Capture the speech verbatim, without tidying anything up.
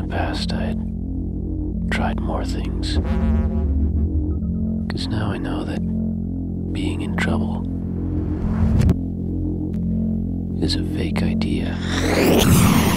past I had tried more things. Because now I know that being in trouble is a fake idea.